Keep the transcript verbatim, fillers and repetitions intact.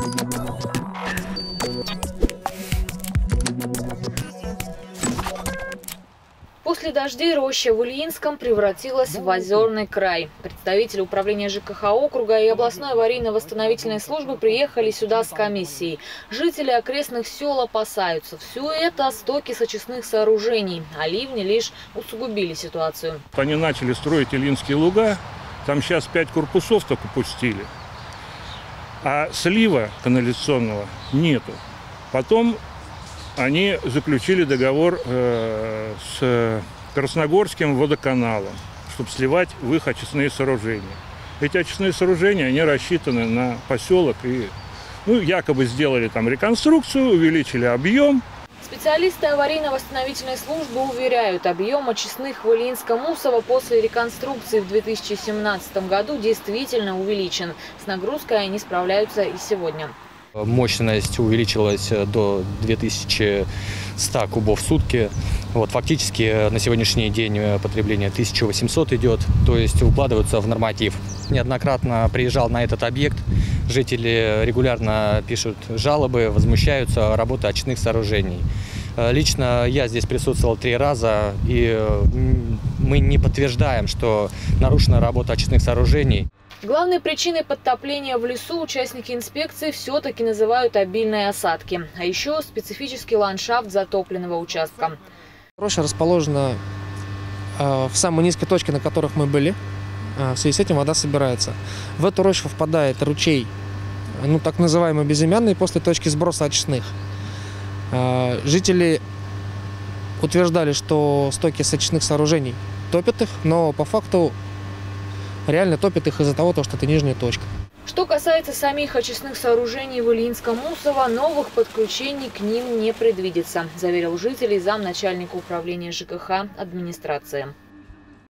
После дождей роща в Ильинском превратилась в озерный край. Представители управления ЖКХ округа и областной аварийно-восстановительной службы приехали сюда с комиссией. Жители окрестных сел опасаются. Все это стоки сочисных сооружений, а ливни лишь усугубили ситуацию. Они начали строить Ильинские луга, там сейчас пять корпусов только пустили, а слива канализационного нету. Потом они заключили договор э, с Красногорским водоканалом, чтобы сливать в их очистные сооружения. Эти очистные сооружения, они рассчитаны на поселок и, ну, якобы сделали там реконструкцию, увеличили объем. Специалисты аварийно-восстановительной службы уверяют, объем очистных в Ильинском Усово после реконструкции в две тысячи семнадцатом году действительно увеличен. С нагрузкой они справляются и сегодня. Мощность увеличилась до двух тысяч ста кубов в сутки. Вот, фактически на сегодняшний день потребление тысяча восемьсот идет, то есть укладываются в норматив. Неоднократно приезжал на этот объект, жители регулярно пишут жалобы, возмущаются работой очистных сооружений. Лично я здесь присутствовал три раза, и мы не подтверждаем, что нарушена работа очистных сооружений. Главной причиной подтопления в лесу участники инспекции все-таки называют обильные осадки, а еще специфический ландшафт затопленного участка. Роща расположена э, в самой низкой точке, на которых мы были. Э, в связи с этим вода собирается. В эту рощу впадает ручей, ну, так называемый безымянный, после точки сброса очистных. Э, жители утверждали, что стоки с очистных сооружений топят их, но по факту реально топит их из-за того, что это нижняя точка. Что касается самих очистных сооружений в Ильинском Усово, новых подключений к ним не предвидится, заверил жителей замначальника управления ЖКХ администрации.